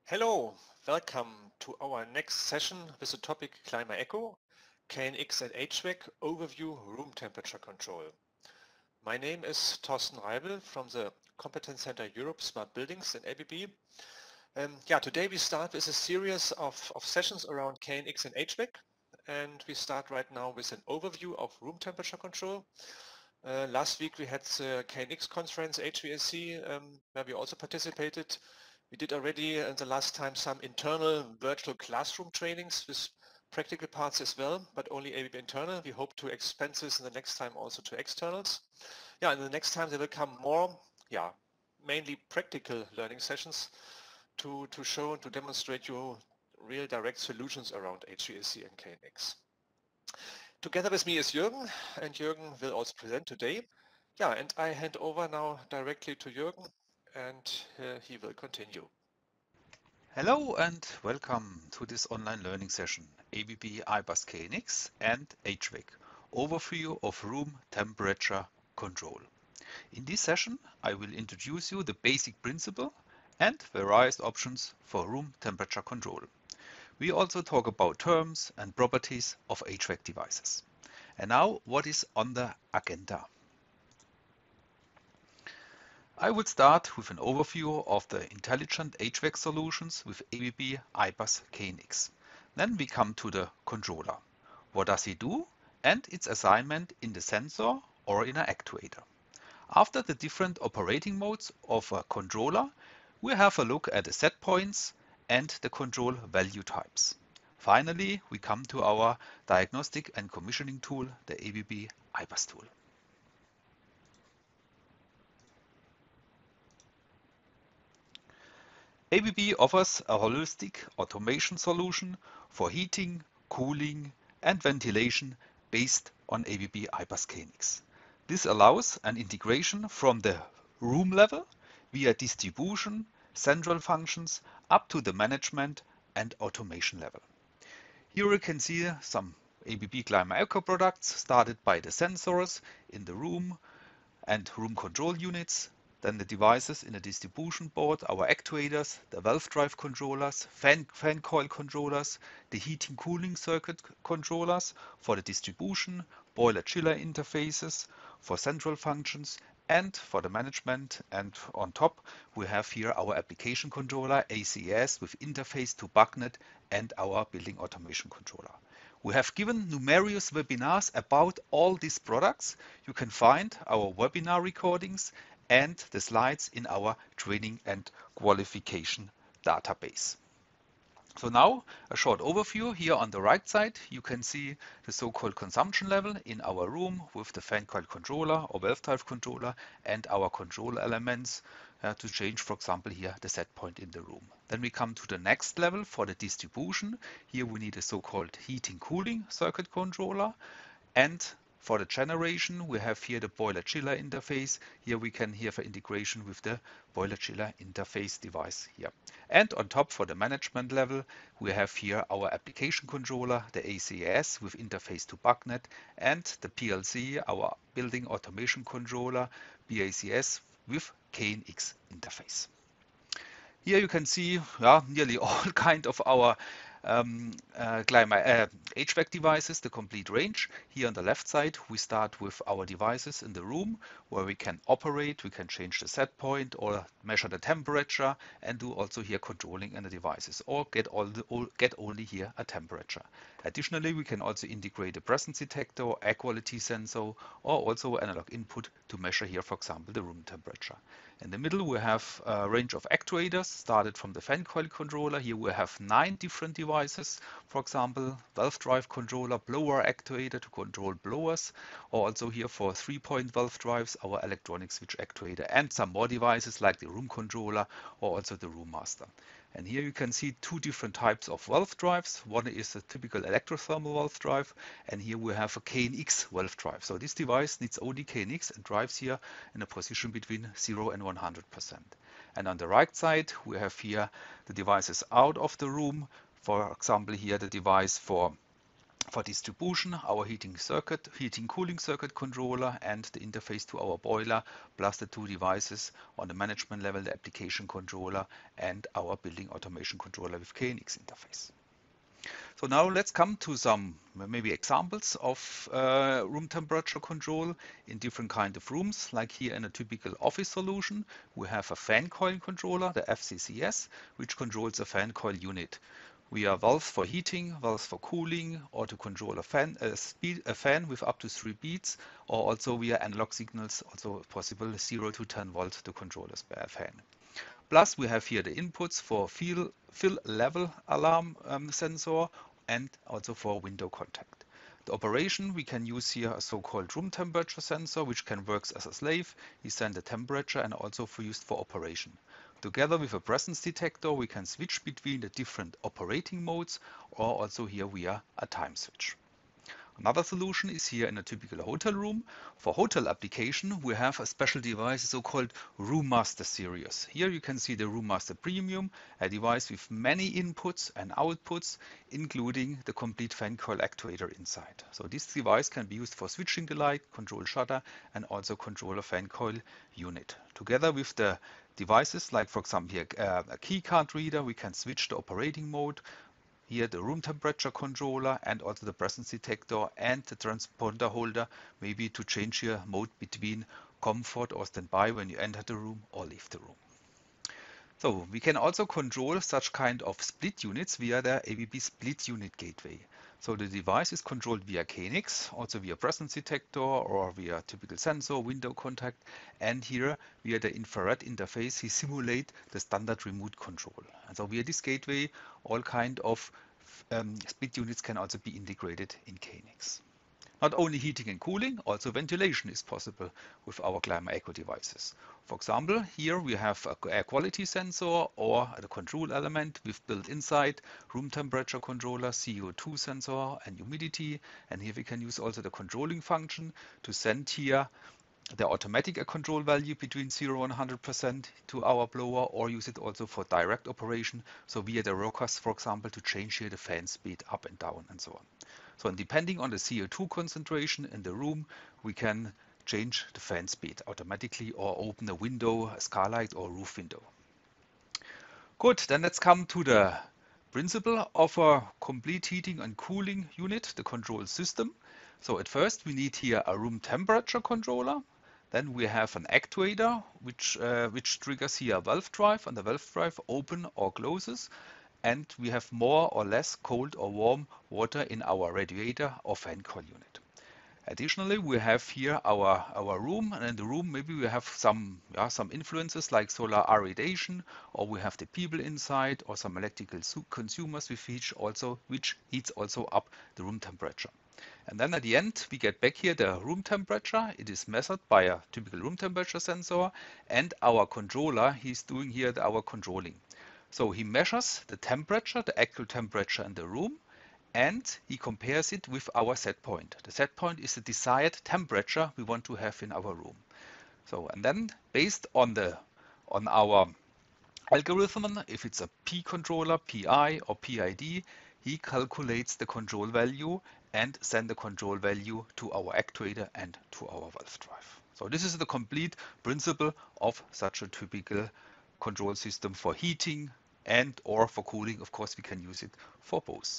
Hello, welcome to our next session with the topic ClimaEco, KNX and HVAC Overview Room Temperature Control. My name is Thorsten Reibel from the Competence Center Europe Smart Buildings in ABB. Today we start with a series of sessions around KNX and HVAC, and we start right now with an overview of room temperature control. Last week we had the KNX conference HVAC where we also participated. We did already in the last time some internal virtual classroom trainings with practical parts as well, but only ABB internal. We hope to expand this in the next time also to externals. In the next time there will come more, mainly practical learning sessions to show and to demonstrate you real direct solutions around HVAC and KNX. Together with me is Jürgen, and Jürgen will also present today. And I hand over now directly to Jürgen, and he will continue. Hello and welcome to this online learning session, ABB IBUS KNX and HVAC, Overview of Room Temperature Control. In this session, I will introduce you the basic principle and various options for room temperature control. We also talk about terms and properties of HVAC devices. And now, what is on the agenda? I will start with an overview of the intelligent HVAC solutions with ABB IBUS KNX. Then we come to the controller. What does it do? And its assignment in the sensor or in an actuator. After the different operating modes of a controller, we have a look at the set points and the control value types. Finally, we come to our diagnostic and commissioning tool, the ABB IBUS tool. ABB offers a holistic automation solution for heating, cooling and ventilation based on ABB IBUS KNX. This allows an integration from the room level via distribution, central functions up to the management and automation level. Here you can see some ABB ClimaEco products started by the sensors in the room and room control units. Then the devices in the distribution board, our actuators, the valve drive controllers, fan coil controllers, the heating cooling circuit controllers for the distribution, boiler chiller interfaces, for central functions and for the management. And on top we have here our application controller ACS with interface to BACnet and our building automation controller. We have given numerous webinars about all these products. You can find our webinar recordings and the slides in our training and qualification database. So now a short overview. Here on the right side you can see the so-called consumption level in our room with the fan coil controller or valve drive controller and our control elements to change, for example, here the set point in the room. Then we come to the next level for the distribution. Here we need a so-called heating cooling circuit controller, and for the generation, we have here the boiler chiller interface. Here we can for integration with the boiler chiller interface device here. And on top for the management level, we have here our application controller, the ACS with interface to BACnet, and the PLC, our building automation controller, BACS with KNX interface. Here you can see nearly all kind of our HVAC devices, the complete range. Here on the left side, we start with our devices in the room where we can operate, we can change the set point or measure the temperature and do also here controlling in the devices or get only here a temperature. Additionally, we can also integrate a presence detector, air quality sensor, or also analog input to measure here, for example, the room temperature. In the middle, we have a range of actuators started from the fan coil controller. Here we have 9 different devices. For example, valve drive controller, blower actuator to control blowers, or also here for 3-point valve drives, our electronic switch actuator, and some more devices like the room controller or also the room master. And here you can see 2 different types of valve drives. One is a typical electrothermal valve drive, and here we have a KNX valve drive. So this device needs only KNX and drives here in a position between 0 and 100%. And on the right side, we have here the devices out of the room. For example, here the device for For distribution, our heating cooling circuit controller and the interface to our boiler, plus the two devices on the management level, the application controller and our building automation controller with KNX interface. So now let's come to some maybe examples of room temperature control in different kind of rooms. Like here in a typical office solution, we have a fan coil controller, the FCCS, which controls a fan coil unit. We have valves for heating, valves for cooling, or to control a fan with up to 3 beats, or also via analog signals, also possible 0 to 10 volts to control a spare fan. Plus, we have here the inputs for fill level alarm sensor and also for window contact. The operation, we can use here a so-called room temperature sensor, which can work as a slave. We send the temperature and also used for operation. Together with a presence detector, we can switch between the different operating modes or also here via a time switch. Another solution is here in a typical hotel room. For hotel application, we have a special device, so-called Room Master series. Here you can see the Room Master Premium, a device with many inputs and outputs, including the complete fan coil actuator inside. So this device can be used for switching the light, control shutter, and also control a fan coil unit. Together with the devices, like for example here a key card reader, we can switch the operating mode. Here the room temperature controller and also the presence detector and the transponder holder, maybe to change your mode between comfort or standby when you enter the room or leave the room. So we can also control such kind of split units via the ABB split unit gateway. So the device is controlled via KNX, also via presence detector or via typical sensor, window contact, and here via the infrared interface, he simulate the standard remote control. And so via this gateway, all kind of split units can also be integrated in KNX. Not only heating and cooling, also ventilation is possible with our ClimaEco devices. For example, here we have a air quality sensor or the control element with built inside room temperature controller, CO2 sensor and humidity. And here we can use also the controlling function to send here the automatic control value between 0 and 100% to our blower, or use it also for direct operation. So via the rockers, for example, to change here the fan speed up and down and so on. So depending on the CO2 concentration in the room, we can change the fan speed automatically or open a window, a skylight or roof window. Good, then let's come to the principle of a complete heating and cooling unit, the control system. So at first we need here a room temperature controller. Then we have an actuator which triggers here a valve drive, and the valve drive open or closes. And we have more or less cold or warm water in our radiator or fan coil unit. Additionally, we have here our room, and in the room maybe we have some influences like solar irradiation, or we have the people inside, or some electrical consumers which heats also up the room temperature. And then at the end we get back here the room temperature. It is measured by a typical room temperature sensor, and our controller, he's doing here our controlling. So he measures the temperature, the actual temperature in the room, and he compares it with our set point. The set point is the desired temperature we want to have in our room. So, and then based on our algorithm, if it's a P controller, PI or PID, he calculates the control value and send the control value to our actuator and to our valve drive. So this is the complete principle of such a typical control system for heating and or for cooling. Of course, we can use it for both.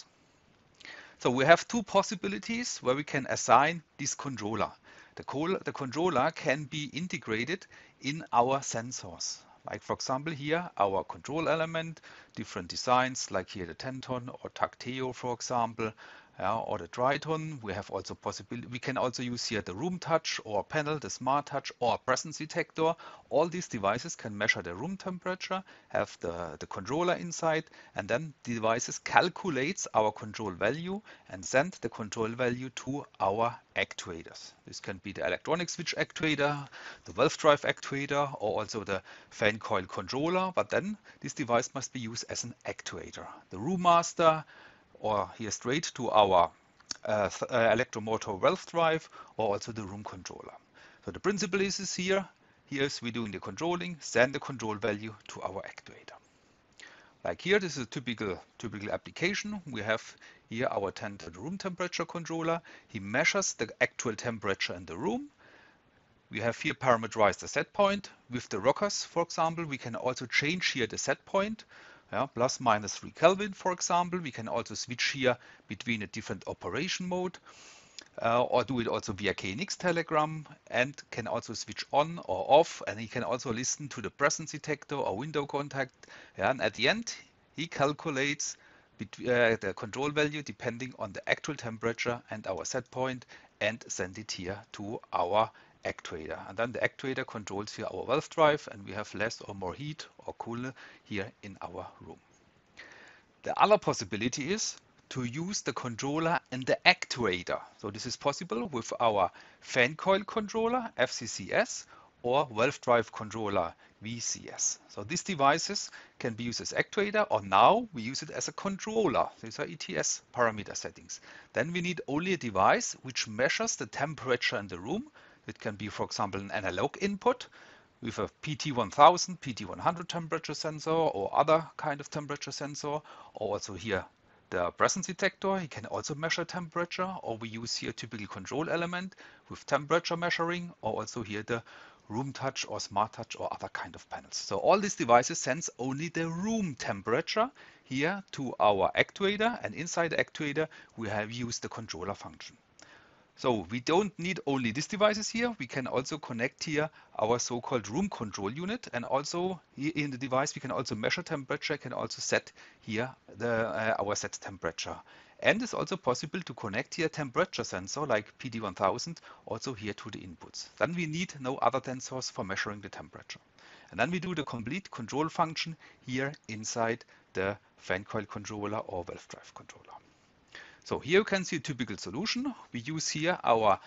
So we have two possibilities where we can assign this controller. The controller can be integrated in our sensors. Like for example here, our control element, different designs like here the Tenton or Tacteo for example, or the Triton. We have also possibility. We can also use here the Room Touch or panel, the Smart Touch or presence detector. All these devices can measure the room temperature, have the controller inside, and then the devices calculates our control value and send the control value to our actuators. This can be the electronic switch actuator, the valve drive actuator, or also the fan coil controller. But then this device must be used as an actuator. The Room Master, or here straight to our electromotor valve drive, or also the room controller. So the principle is here. Here's we doing the controlling, send the control value to our actuator. Like here, this is a typical application. We have here our Tenton room temperature controller. He measures the actual temperature in the room. We have here parameterized the set point. With the rockers, for example, we can also change here the set point. Plus minus 3 Kelvin, for example. We can also switch here between a different operation mode. Or do it also via KNX telegram, and can also switch on or off, and he can also listen to the presence detector or window contact. And at the end, he calculates the control value depending on the actual temperature and our set point, and send it here to our actuator. And then the actuator controls here our valve drive, and we have less or more heat or cool here in our room. The other possibility is to use the controller and the actuator. So this is possible with our fan coil controller, FCCS, or valve drive controller, VCS. So these devices can be used as actuator, or now we use it as a controller. These are ETS parameter settings. Then we need only a device which measures the temperature in the room. It can be, for example, an analog input with a PT1000, PT100 temperature sensor or other kind of temperature sensor, or also here the presence detector. He can also measure temperature, or we use here a typical control element with temperature measuring, or also here the room touch or smart touch or other kind of panels. So all these devices sense only the room temperature here to our actuator, and inside the actuator we have used the controller function. So we don't need only these devices here. We can also connect here our so-called room control unit, and also here in the device we can also measure temperature, can also set here our set temperature. And it's also possible to connect here temperature sensor like PD1000 also here to the inputs. Then we need no other sensors for measuring the temperature. And then we do the complete control function here inside the fan coil controller or valve drive controller. So here you can see a typical solution. We use here our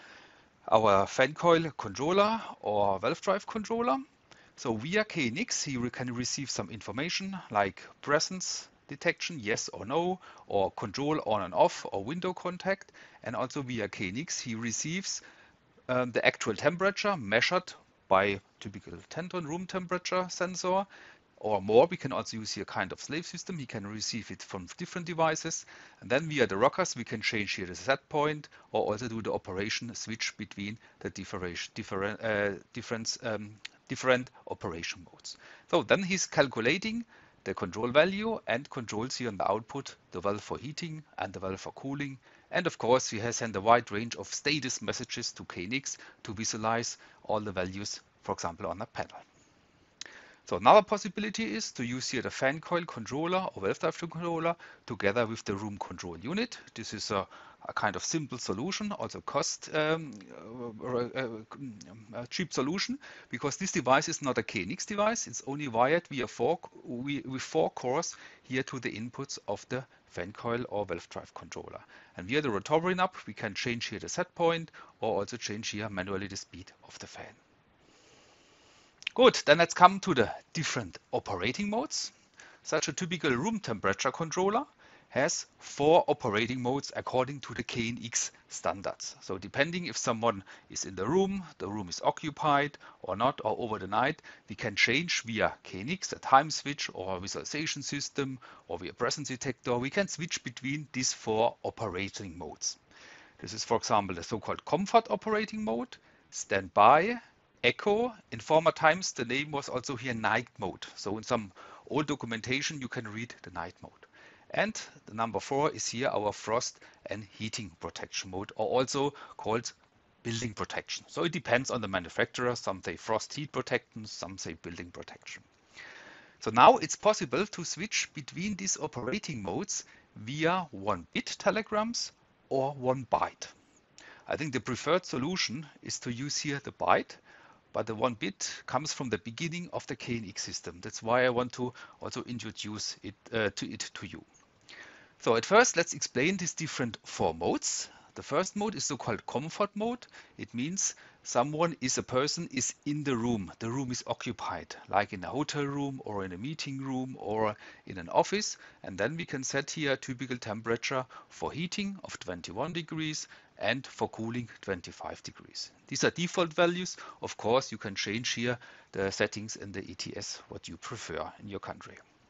fan coil controller or valve drive controller. So via KNX, he can receive some information like presence detection, yes or no, or control on and off, or window contact. And also via KNX, he receives the actual temperature measured by typical Tenton room temperature sensor. Or more, we can also use here kind of slave system. He can receive it from different devices. And then via the rockers, we can change here the set point, or also do the operation switch between the different operation modes. So then he's calculating the control value and controls here on the output the valve for heating and the valve for cooling. And of course, he has sent a wide range of status messages to KNX to visualize all the values, for example, on a panel. So another possibility is to use here the fan coil controller or valve drive controller together with the room control unit. This is a kind of simple solution, also cost cheap solution, because this device is not a KNX device. It's only wired via with 4 cores here to the inputs of the fan coil or valve drive controller. And via the rotary knob, we can change here the set point, or also change here manually the speed of the fan. Good, then let's come to the different operating modes. Such a typical room temperature controller has 4 operating modes according to the KNX standards. So depending if someone is in the room is occupied or not, or over the night, we can change via KNX, a time switch or a visualization system, or via presence detector. We can switch between these 4 operating modes. This is, for example, the so-called comfort operating mode, standby, echo. In former times, the name was also here night mode. So in some old documentation, you can read the night mode. And the number 4 is here our frost and heating protection mode, or also called building protection. So it depends on the manufacturer. Some say frost heat protection, some say building protection. So now it's possible to switch between these operating modes via 1-bit telegrams or 1 byte. I think the preferred solution is to use here the byte, but the 1-bit comes from the beginning of the KNX system. That's why I want to also introduce it to you. So at first, let's explain these different 4 modes. The first mode is so-called comfort mode. It means a person is in the room. The room is occupied, like in a hotel room or in a meeting room or in an office. And then we can set here a typical temperature for heating of 21 degrees and for cooling 25 degrees. These are default values. Of course, you can change here the settings in the ETS, what you prefer in your country.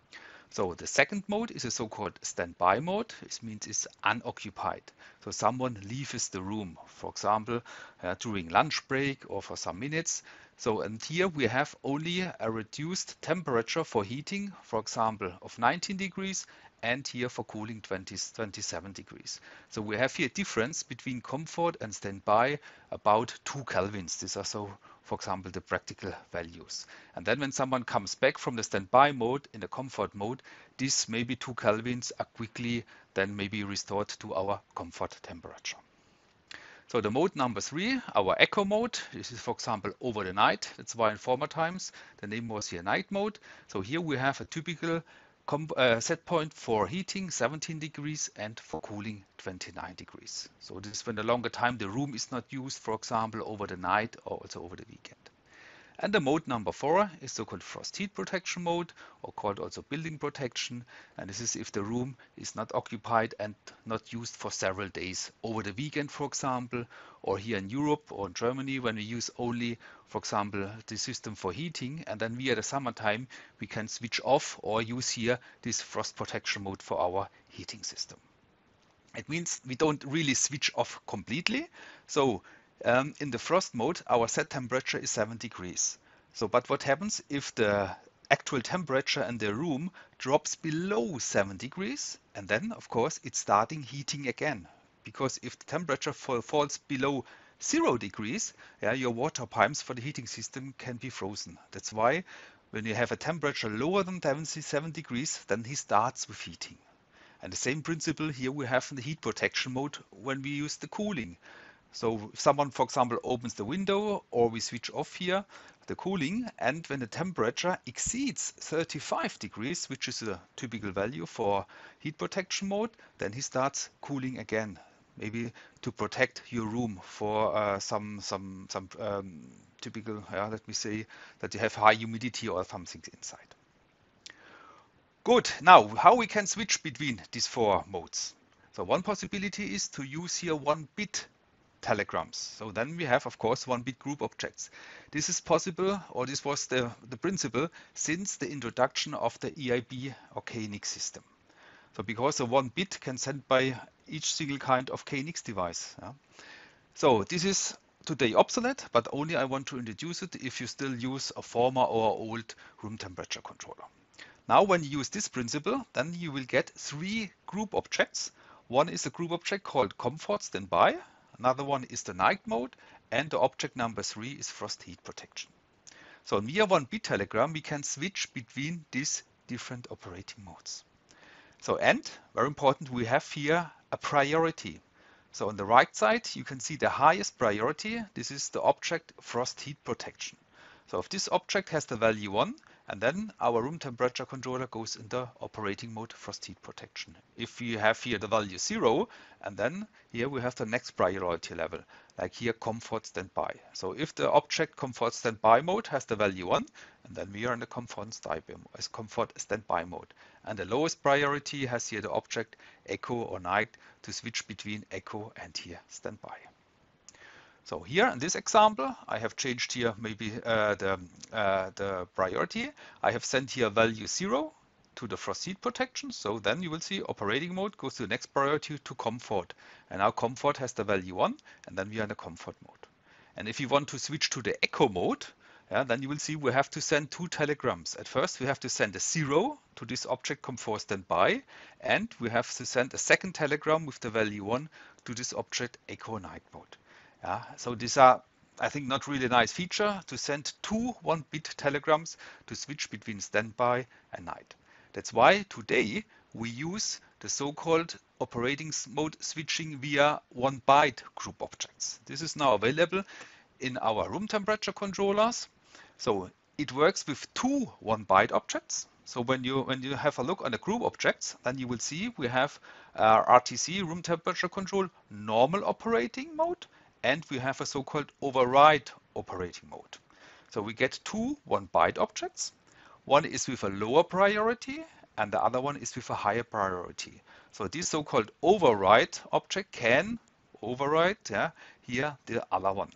So the second mode is a so-called standby mode. It means it's unoccupied. So someone leaves the room, for example, during lunch break or for some minutes. So and here we have only a reduced temperature for heating, for example, of 19 degrees, and here for cooling 27 degrees. So we have here a difference between comfort and standby about 2 kelvins. These are so, for example, the practical values. And then when someone comes back from the standby mode in the comfort mode, this maybe 2 kelvins are quickly then maybe restored to our comfort temperature. So the mode number 3, our echo mode, this is for example over the night. That's why in former times the name was here night mode. So here we have a typical set point for heating 17 degrees and for cooling 29 degrees. So this is when a longer time the room is not used, for example over the night or also over the weekend. And the mode number 4 is so-called frost heat protection mode, or called also building protection. And this is if the room is not occupied and not used for several days over the weekend, for example, or here in Europe or in Germany when we use only, for example, the system for heating, and then via the summertime we can switch off or use here this frost protection mode for our heating system. It means we don't really switch off completely. So in the frost mode, our set temperature is 7 degrees. So, but what happens if the actual temperature in the room drops below 7 degrees? And then, of course, it's starting heating again. Because if the temperature falls below 0 degrees, your water pipes for the heating system can be frozen. That's why when you have a temperature lower than 7 degrees, then he starts with heating. And the same principle here we have in the heat protection mode when we use the cooling. So if someone, for example, opens the window or we switch off here the cooling, and when the temperature exceeds 35 degrees, which is a typical value for heat protection mode, then he starts cooling again, maybe to protect your room for some typical, let me say, that you have high humidity or something inside. Good. Now, how we can switch between these 4 modes? So one possibility is to use here 1-bit telegrams. So then we have, of course, 1-bit group objects. This is possible, or this was the principle since the introduction of the EIB or KNX system. So because a 1-bit can send by each single kind of KNX device. So this is today obsolete, but only I want to introduce it if you still use a former or old room temperature controller. Now when you use this principle, then you will get 3 group objects. One is a group object called comfort standby. Another one is the night mode, and the object number 3 is frost heat protection. So via 1-bit telegram, we can switch between these different operating modes. So, and very important, we have here a priority. So on the right side, you can see the highest priority. This is the object frost heat protection. So if this object has the value 1, and then our room temperature controller goes into operating mode frost heat protection. If we have here the value 0, and then here we have the next priority level, like here comfort standby. So if the object comfort standby mode has the value 1, and then we are in the comfort standby mode. And the lowest priority has here the object echo or night to switch between echo and here standby. So here in this example, I have changed here maybe the priority. I have sent here value 0 to the frost heat protection. So then you will see operating mode goes to the next priority to comfort. And now comfort has the value 1, and then we are in the comfort mode. And if you want to switch to the echo mode, then you will see we have to send 2 telegrams. At first we have to send a 0 to this object comfort standby, and we have to send a second telegram with the value 1 to this object echo night mode. So these are, I think, not really nice feature to send 2 1-bit telegrams to switch between standby and night. That's why today we use the so-called operating mode switching via 1-byte group objects. This is now available in our room temperature controllers. So it works with 2 1-byte objects. So when you have a look on the group objects, then you will see we have RTC room temperature control normal operating mode, and we have a so-called override operating mode. So we get 2 1-byte objects. One is with a lower priority and the other one is with a higher priority. So this so-called override object can override here the other one.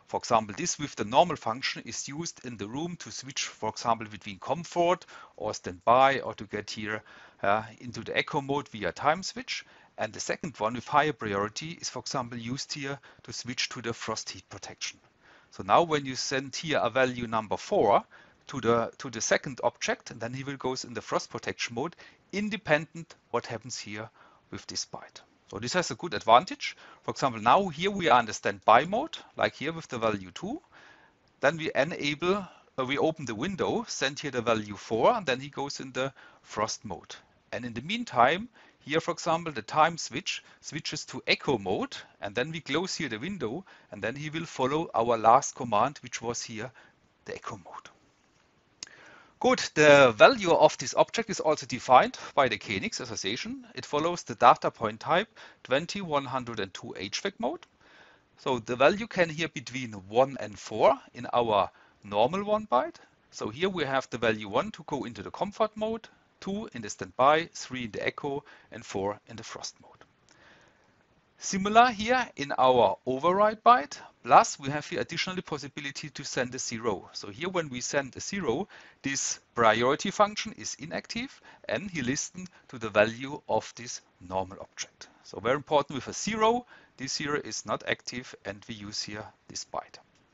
For example, this with the normal function is used in the room to switch, for example, between comfort or standby, or to get here into the echo mode via time switch. And the second one with higher priority is, for example, used here to switch to the frost heat protection. So now when you send here a value number 4 to the second object, and then he will go in the frost protection mode, independent what happens here with this byte. So this has a good advantage. For example, now here we are in the standby mode, like here with the value 2. Then we enable, we open the window, send here the value 4, and then he goes in the frost mode. And in the meantime, here, for example, the time switch switches to echo mode, and then we close here the window, and then he will follow our last command, which was here the echo mode. Good, the value of this object is also defined by the KNX association. It follows the data point type 20102 HVAC mode. So the value can here between 1 and 4 in our normal 1 byte. So here we have the value 1 to go into the comfort mode, 2 in the standby, 3 in the echo, and 4 in the frost mode. Similar here in our override byte, plus we have here additionally possibility to send a 0. So here when we send a 0, this priority function is inactive and he listens to the value of this normal object. So very important with a 0, this 0 is not active and we use here this byte.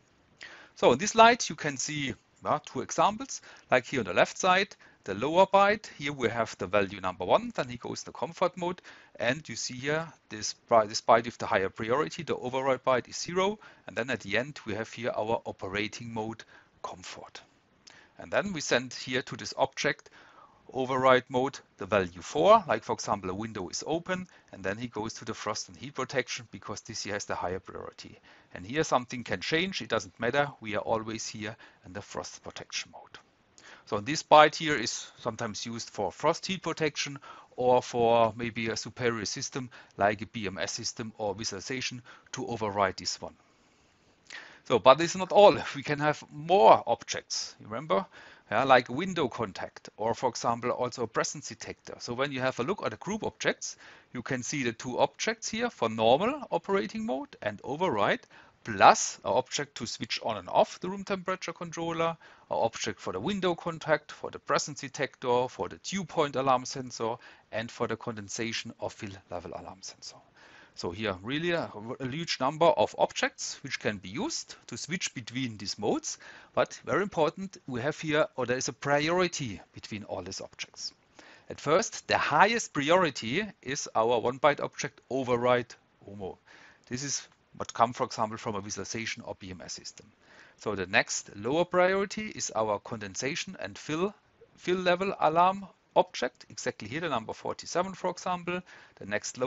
So in this slide you can see two examples, like here on the left side, the lower byte, here we have the value number 1, then he goes to comfort mode, and you see here this byte with the higher priority, the override byte is 0, and then at the end we have here our operating mode comfort. And then we send here to this object override mode the value 4, like for example a window is open, and then he goes to the frost and heat protection because this here has the higher priority. And here something can change, it doesn't matter, we are always here in the frost protection mode. So this byte here is sometimes used for frost heat protection or for maybe a superior system like a BMS system or visualization to override this one. So, but it's not all. We can have more objects, remember? Like window contact or, for example, also a presence detector. So when you have a look at the group objects, you can see the two objects here for normal operating mode and override, plus an object to switch on and off the room temperature controller, an object for the window contact, for the presence detector, for the dew point alarm sensor, and for the condensation or fill level alarm sensor. So here really a huge number of objects which can be used to switch between these modes, but very important, we have here, or there is a priority between all these objects. At first, the highest priority is our 1 byte object override OMO. This is what comes, for example, from a visualization or BMS system. So the next lower priority is our condensation and fill level alarm object, exactly here the number 47, for example. The next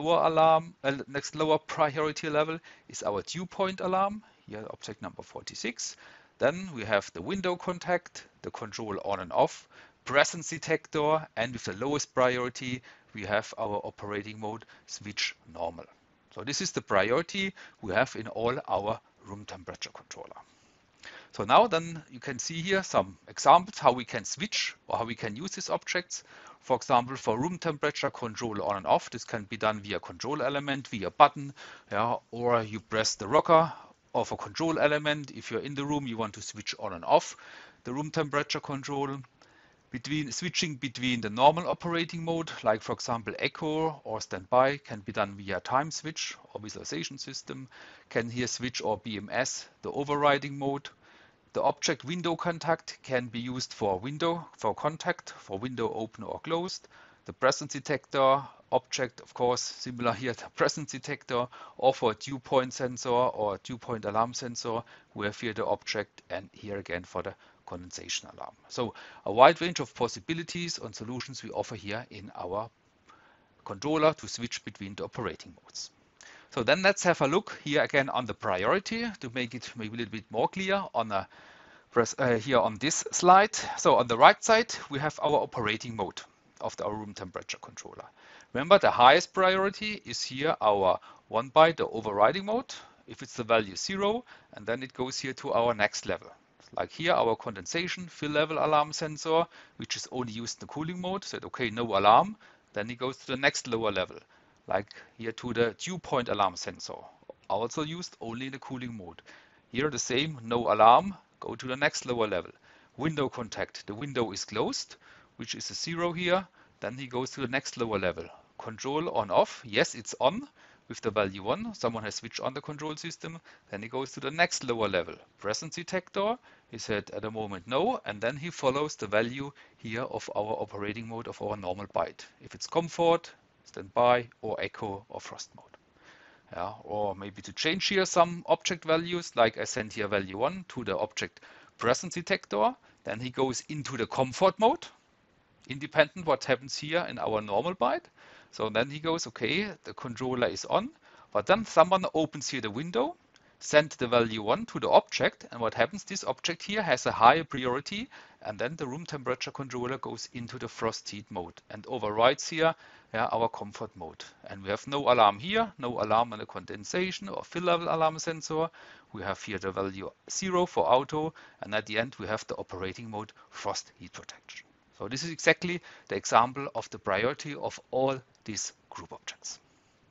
lower priority level is our dew point alarm, here object number 46. Then we have the window contact, the control on and off, presence detector, and with the lowest priority we have our operating mode switch normal. So this is the priority we have in all our room temperature controller. So now then you can see here some examples how we can switch or how we can use these objects. For example, for room temperature control on and off, this can be done via control element, via button, or you press the rocker of a control element. If you're in the room, you want to switch on and off the room temperature control. Switching between the normal operating mode, like for example echo or standby, can be done via time switch or visualization system. Can here switch or BMS the overriding mode. The object window contact can be used for contact, for window open or closed. The presence detector object, of course, similar here, the presence detector, or for dew point sensor or dew point alarm sensor, we have here the object, and here again for the condensation alarm. So a wide range of possibilities and solutions we offer here in our controller to switch between the operating modes. So then let's have a look here again on the priority to make it maybe a little bit more clear on here on this slide. So on the right side, we have our operating mode of our room temperature controller. Remember, the highest priority is here our 1 byte, the overriding mode. If it's the value 0, and then it goes here to our next level. Like here, our condensation fill level alarm sensor, which is only used in the cooling mode. Said, okay, no alarm. Then it goes to the next lower level, like here to the dew point alarm sensor, also used only in the cooling mode. Here the same, no alarm, go to the next lower level. Window contact, the window is closed, which is a 0 here. Then he goes to the next lower level. Control on off, yes, it's on with the value 1. Someone has switched on the control system. Then he goes to the next lower level. Presence detector, he said at the moment no, and then he follows the value here of our operating mode of our normal byte. If it's comfort, standby, or echo, or frost mode. Yeah, or maybe to change here some object values, like I send here value 1 to the object presence detector. Then he goes into the comfort mode, independent what happens here in our normal byte. So then he goes, okay, the controller is on, but then someone opens here the window, send the value 1 to the object, and what happens, this object here has a higher priority, and then the room temperature controller goes into the frost heat mode and overrides here our comfort mode. And we have no alarm here, no alarm on the condensation or fill level alarm sensor. We have here the value 0 for auto, and at the end we have the operating mode frost heat protection. So this is exactly the example of the priority of all these group objects.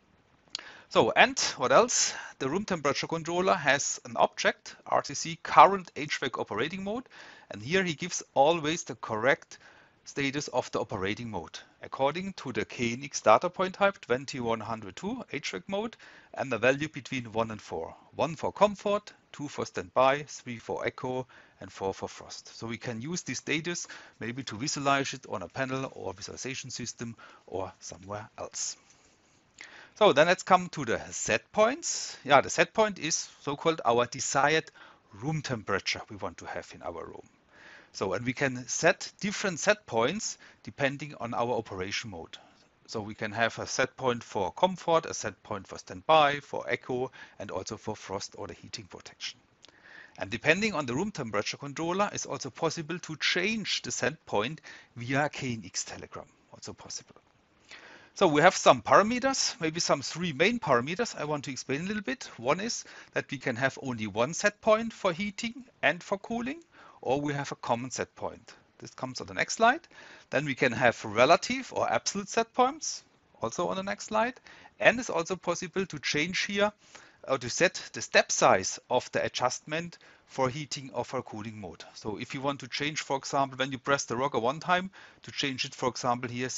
So, and what else? The room temperature controller has an object, RTC current HVAC operating mode, and here he gives always the correct status of the operating mode according to the KNX data point type 2102 HVAC mode and the value between 1 and 4. 1 for comfort, 2 for standby, 3 for echo, and 4 for frost. So we can use this status maybe to visualize it on a panel or visualization system or somewhere else. So then let's come to the set points. Yeah, the set point is so-called our desired room temperature we want to have in our room. So, and we can set different set points depending on our operation mode. So we can have a set point for comfort, a set point for standby, for echo, and also for frost or the heating protection. And depending on the room temperature controller, it's also possible to change the set point via KNX telegram, also possible. So we have some parameters, maybe some 3 main parameters I want to explain a little bit. One is that we can have only one set point for heating and for cooling, or we have a common set point. This comes on the next slide. Then we can have relative or absolute set points, also on the next slide. And it's also possible to change here or to set the step size of the adjustment for heating or for cooling mode. So if you want to change, for example, when you press the rocker one time, to change it, for example, here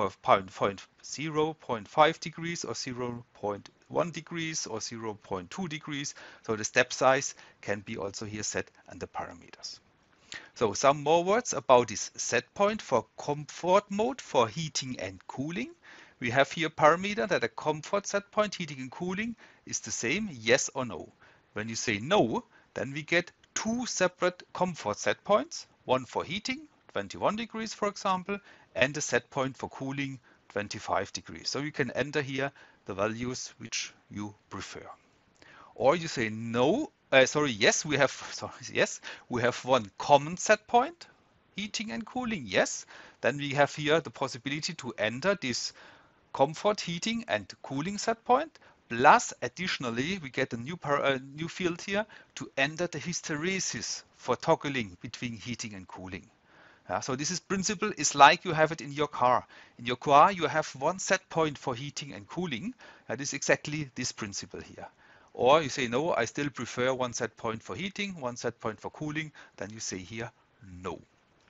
0.5 degrees or 0.1 degrees or 0.2 degrees. So the step size can be also here set and the parameters. So some more words about this set point for comfort mode for heating and cooling. We have here parameter that a comfort set point, heating and cooling, is the same, yes or no. When you say no, then we get 2 separate comfort set points, one for heating, 21 degrees for example, and a set point for cooling, 25 degrees. So you can enter here the values which you prefer. Or you say no, yes, we have one common set point, heating and cooling, yes. Then we have here the possibility to enter this comfort, heating and cooling set point, plus additionally we get a new field here to enter the hysteresis for toggling between heating and cooling. So this principle is like you have it in your car. In your car you have one set point for heating and cooling. That is exactly this principle here. Or you say no, I still prefer one set point for heating, one set point for cooling, then you say here no.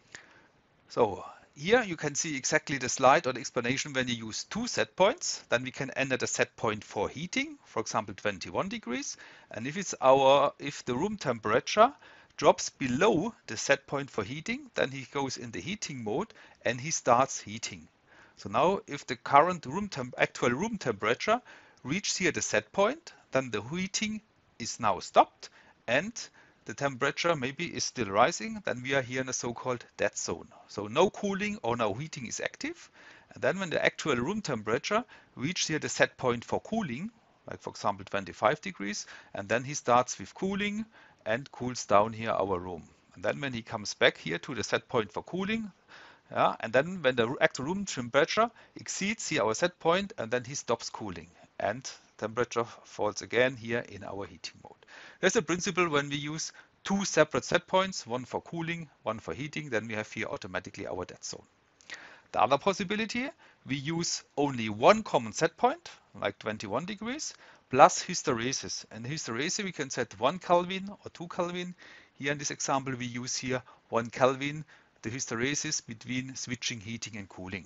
So here you can see exactly the slide or the explanation when you use 2 set points. Then we can enter the set point for heating, for example 21 degrees. And if the room temperature drops below the set point for heating, then he goes in the heating mode and he starts heating. So now if the current actual room temperature reaches here the set point, then the heating is now stopped and the temperature maybe is still rising, then we are here in a so-called dead zone. So no cooling or no heating is active. And then when the actual room temperature reaches here the set point for cooling, like for example 25 degrees, and then he starts with cooling and cools down here our room. And then when he comes back here to the set point for cooling, and then when the actual room temperature exceeds here our set point, and then he stops cooling and temperature falls again here in our heating mode. That's the principle when we use 2 separate set points, one for cooling, one for heating, then we have here automatically our dead zone. The other possibility, we use only one common set point, like 21 degrees, plus hysteresis. And hysteresis we can set 1 Kelvin or 2 Kelvin. Here in this example we use here 1 Kelvin, the hysteresis between switching heating and cooling.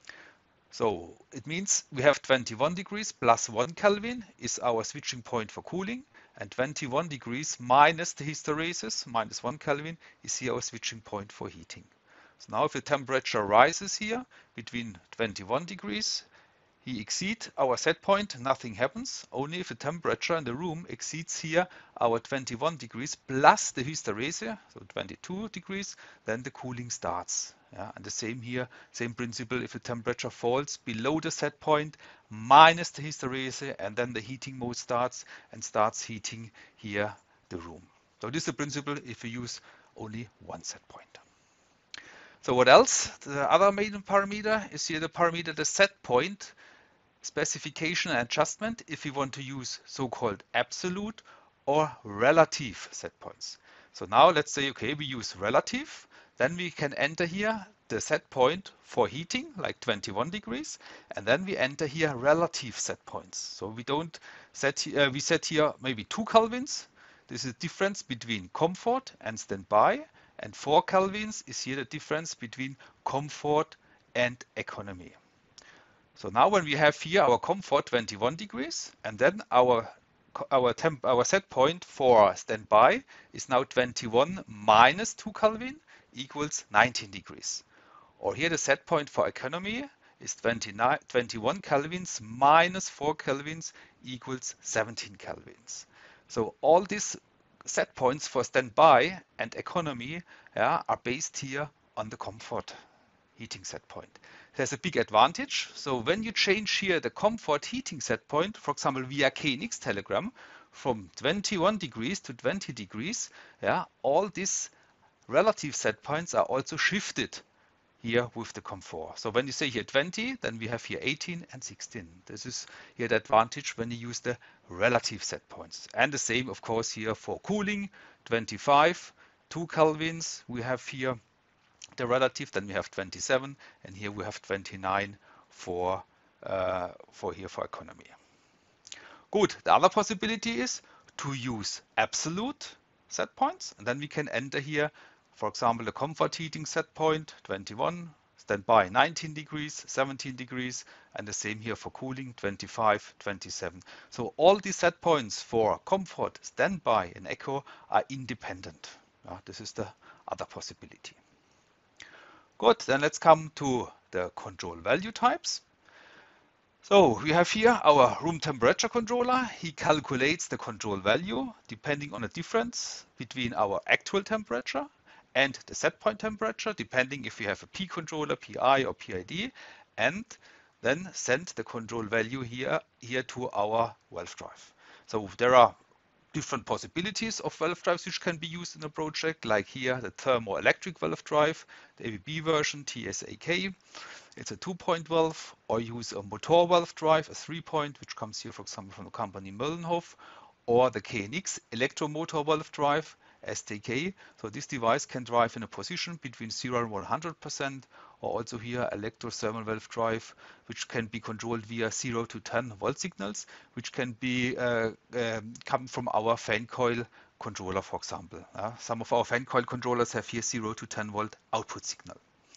So it means we have 21 degrees plus 1 Kelvin is our switching point for cooling, and 21 degrees minus the hysteresis, minus 1 Kelvin, is here our switching point for heating. So now if the temperature rises here between 21 degrees, he exceeds our set point, nothing happens. Only if the temperature in the room exceeds here our 21 degrees plus the hysteresis, so 22 degrees, then the cooling starts. Yeah, and the same here, same principle, if the temperature falls below the set point minus the hysteresis, and then the heating mode starts and starts heating here the room. So this is the principle if we use only one set point. So what else? The other main parameter is here the parameter, the set point specification and adjustment, if we want to use so-called absolute or relative set points. So now let's say, okay, we use relative, then we can enter here the set point for heating, like 21 degrees, and then we enter here relative set points. So we don't set, we set here maybe 2 Kelvins. This is the difference between comfort and standby, and 4 Kelvins is here the difference between comfort and economy. So now when we have here our comfort 21 degrees, and then our set point for standby is now 21 minus 2 Kelvin equals 19 degrees. Or here the set point for economy is 21 Kelvins minus 4 Kelvins equals 17 Kelvins. So all these set points for standby and economy are based here on the comfort heating set point. There's a big advantage. So when you change here the comfort heating set point, for example, via KNX telegram from 21 degrees to 20 degrees, all these relative set points are also shifted here with the comfort. So when you say here 20, then we have here 18 and 16. This is here the advantage when you use the relative set points. And the same, of course, here for cooling, 25, 2 Kelvins, we have here the relative, then we have 27, and here we have 29 for economy. Good. The other possibility is to use absolute set points, and then we can enter here, for example, the comfort heating set point 21, standby 19 degrees, 17 degrees, and the same here for cooling 25, 27. So all these set points for comfort, standby, and echo are independent. This is the other possibility. Good, then let's come to the control value types. So we have here our room temperature controller. He calculates the control value depending on a difference between our actual temperature and the set point temperature, depending if we have a P controller, PI or PID, and then send the control value here to our valve drive. So there are different possibilities of valve drives which can be used in a project, like here the thermoelectric valve drive, the ABB version TSAK. It's a 2-point valve, or use a motor valve drive, a 3-point, which comes here, for example, from the company Möllenhof, or the KNX electromotor valve drive, STK. So this device can drive in a position between 0 and 100%, or also here electrothermal valve drive, which can be controlled via 0 to 10 volt signals, which can be come from our fan coil controller, for example. Some of our fan coil controllers have here 0 to 10 volt output signal.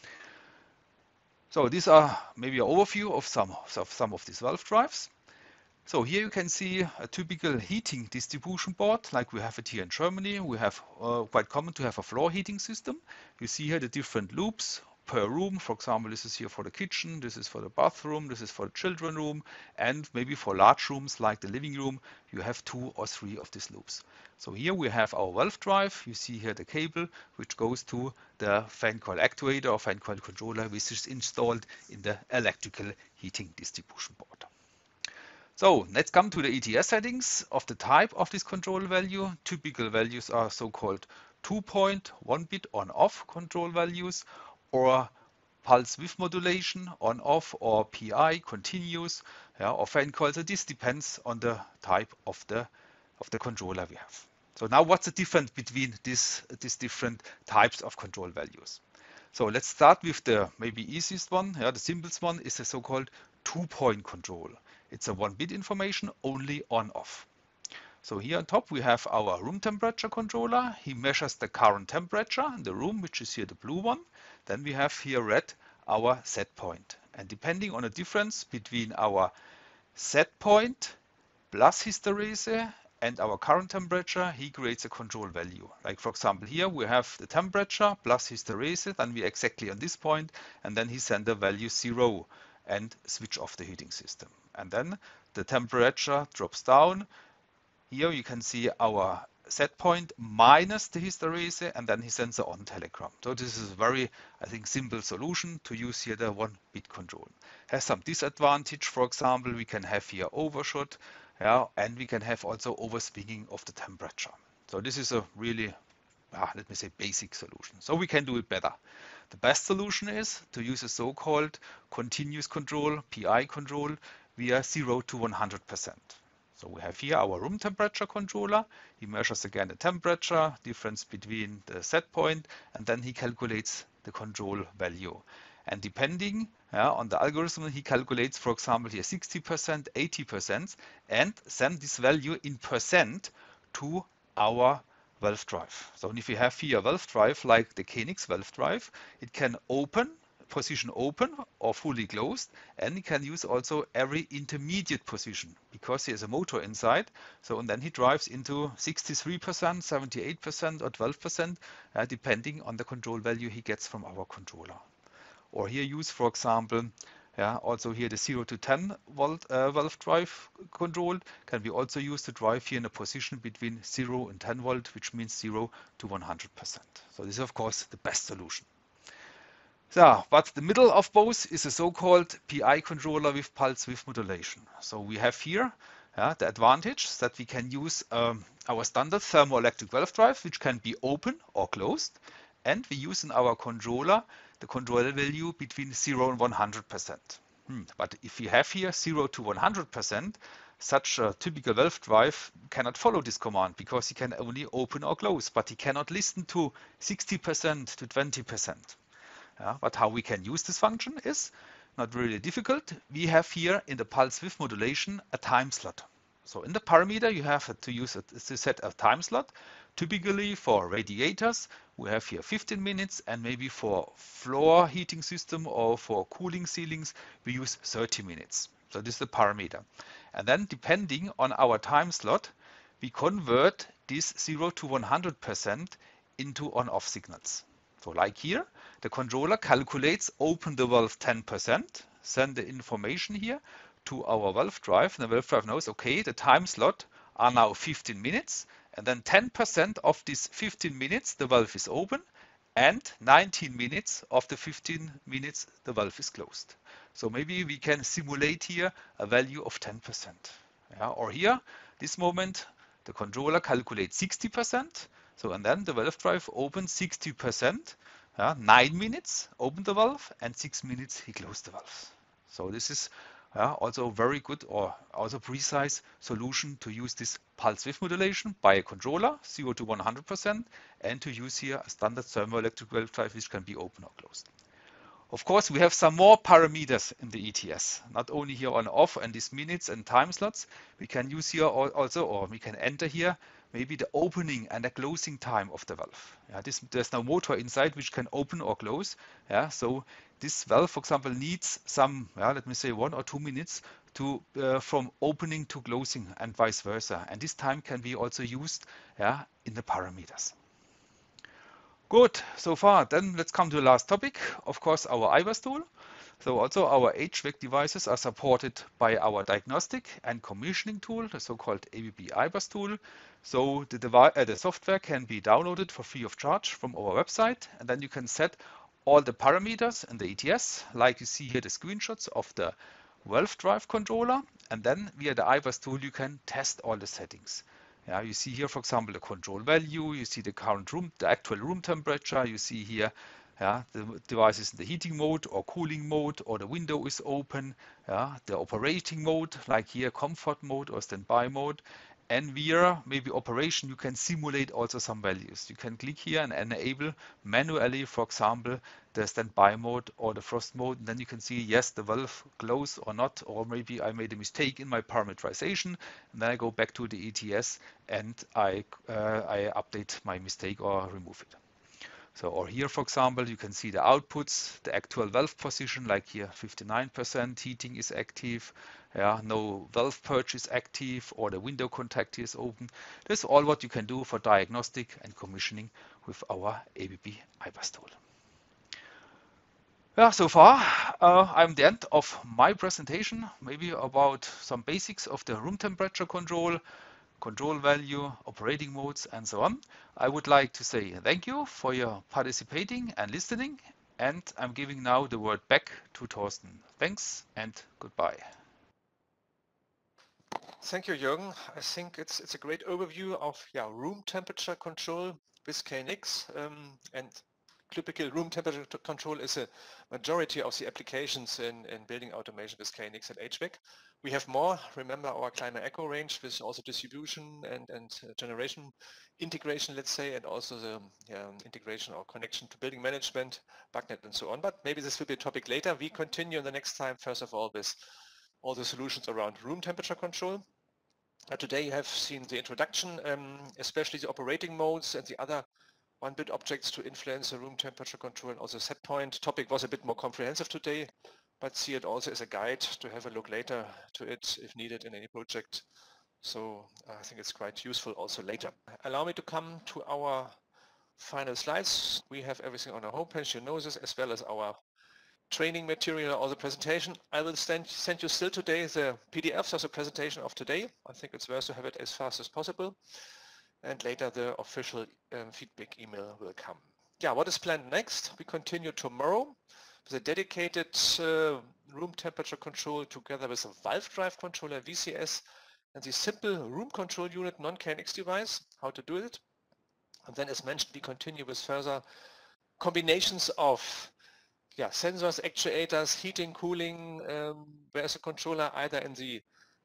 So these are maybe an overview of some of these valve drives. So here you can see a typical heating distribution board, like we have it here in Germany. We have quite common to have a floor heating system. You see here the different loops per room. For example, this is here for the kitchen, this is for the bathroom, this is for the children room, and maybe for large rooms like the living room, you have 2 or 3 of these loops. So here we have our valve drive. You see here the cable which goes to the fan coil actuator or fan coil controller, which is installed in the electrical heating distribution board. So let's come to the ETS settings of the type of this control value. Typical values are so-called 2-point, 1-bit on-off control values, or pulse width modulation on-off, or PI continuous, or fan coil. So this depends on the type of the controller we have. So now what's the difference between these different types of control values? So let's start with the maybe easiest one. The simplest one is the so-called two-point control. It's a 1-bit information, only on-off. So here on top we have our room temperature controller. He measures the current temperature in the room, which is here the blue one. Then we have here red our set point. And depending on the difference between our set point plus hysterese and our current temperature, he creates a control value. Like for example here we have the temperature plus hysterese, then we exactly on this point, and then he sends the value 0 and switch off the heating system. And then the temperature drops down. Here you can see our set point minus the hysterese, and then he sends the on telegram. So this is a very, I think, simple solution to use here the 1-bit control. Has some disadvantage. For example, we can have here overshot, and we can have also overswinging of the temperature. So this is a really, let me say, basic solution. So we can do it better. The best solution is to use a so-called continuous control, PI control, via 0 to 100%. So we have here our room temperature controller. He measures again the temperature, difference between the set point, and then he calculates the control value. And depending on the algorithm, he calculates, for example, here 60%, 80%, and send this value in percent to our valve drive. So if you have here a valve drive like the KNX valve drive, it can open, position open or fully closed, and he can use also every intermediate position because he has a motor inside. So and then he drives into 63%, 78% or 12%, depending on the control value he gets from our controller. Or here use, for example, also here the 0 to 10 volt valve drive control can be also used to drive here in a position between 0 and 10 volt, which means 0 to 100%. So this is of course the best solution. So, but the middle of both is a so-called PI controller with pulse width modulation. So we have here the advantage that we can use our standard thermoelectric valve drive, which can be open or closed, and we use in our controller the control value between 0 and 100%. But if we have here 0 to 100%, such a typical valve drive cannot follow this command because he can only open or close, but he cannot listen to 60% to 20%. But how we can use this function is not really difficult. We have here in the pulse width modulation a time slot. So in the parameter you have to set a time slot. Typically for radiators we have here 15 minutes, and maybe for floor heating system or for cooling ceilings we use 30 minutes. So this is the parameter. And then depending on our time slot we convert this 0 to 100% into on-off signals. So like here, the controller calculates open the valve 10%, send the information here to our valve drive, and the valve drive knows, okay, the time slot are now 15 minutes, and then 10% of this 15 minutes the valve is open, and 19 minutes of the 15 minutes the valve is closed. So maybe we can simulate here a value of 10%. Or here, this moment, the controller calculates 60%. So and then the valve drive opens 60%, 9 minutes open the valve, and 6 minutes he closed the valve. So this is also very good or also precise solution to use this pulse width modulation by a controller, 0 to 100%, and to use here a standard thermoelectric valve drive which can be open or closed. Of course, we have some more parameters in the ETS, not only here on off and these minutes and time slots. We can use here also, or we can enter here maybe the opening and the closing time of the valve. There's no motor inside which can open or close. So this valve, for example, needs some, let me say 1 or 2 minutes to from opening to closing and vice versa. And this time can be also used in the parameters. Good, so far. Then let's come to the last topic, of course, our IBAS tool. So also our HVAC devices are supported by our diagnostic and commissioning tool, the so-called ABB IBAS tool. So the software can be downloaded for free of charge from our website, and then you can set all the parameters in the ETS, like you see here the screenshots of the valve drive controller, and then via the IBAS tool you can test all the settings. You see here, for example, the control value, you see the current room, the actual room temperature, you see here the device is in the heating mode or cooling mode, or the window is open, the operating mode, like here comfort mode or standby mode, and via maybe operation, you can simulate also some values. You can click here and enable manually, for example, the standby mode or the frost mode, and then you can see, yes, the valve closed or not, or maybe I made a mistake in my parameterization, and then I go back to the ETS and I update my mistake or remove it. So, or here, for example, you can see the outputs, the actual valve position, like here 59%, heating is active, no valve purge is active, or the window contact is open. That's all what you can do for diagnostic and commissioning with our ABB IBAS tool. Yeah, so far I'm the end of my presentation, maybe about some basics of the room temperature control value, operating modes, and so on. I would like to say thank you for your participating and listening, and I'm giving now the word back to Thorsten. Thanks and goodbye. Thank you, Jürgen. I think it's a great overview of room temperature control with KNX, and typical room temperature control is a majority of the applications in building automation with KNX and HVAC. We have more. Remember our ClimaEcho range with also distribution and generation integration, let's say, and also the integration or connection to building management, BACnet, and so on. But maybe this will be a topic later. We continue in the next time, first of all, with all the solutions around room temperature control. Today you have seen the introduction, especially the operating modes and the other one-bit objects to influence the room temperature control, and also set point. Topic was a bit more comprehensive today, but see it also as a guide to have a look later to it if needed in any project. So I think it's quite useful also later. Allow me to come to our final slides. We have everything on our homepage, you know this, as well as our training material or the presentation. I will send you still today the PDFs of the presentation of today. I think it's worth to have it as fast as possible. And later the official feedback email will come. Yeah, what is planned next? We continue tomorrow with a dedicated room temperature control together with a valve drive controller, VCS, and the simple room control unit non-KNX device, how to do it. And then as mentioned, we continue with further combinations of sensors, actuators, heating, cooling, where's a controller either in the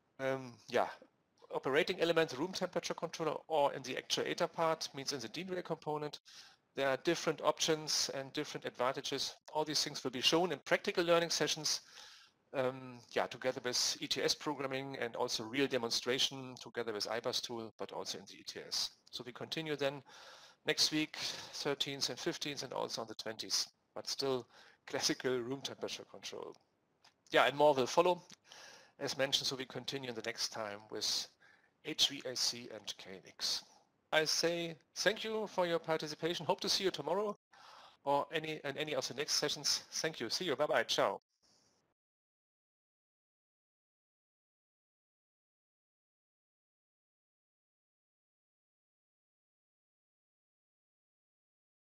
operating element, room temperature controller, or in the actuator part, means in the DIN-rail component. There are different options and different advantages. All these things will be shown in practical learning sessions, together with ETS programming and also real demonstration together with IBAS tool, but also in the ETS. So we continue then next week, 13th and 15th, and also on the 20th, but still classical room temperature control. Yeah, and more will follow, as mentioned, so we continue in the next time with HVAC and KNX. I say thank you for your participation. Hope to see you tomorrow or any of the next sessions. Thank you. See you. Bye-bye. Ciao.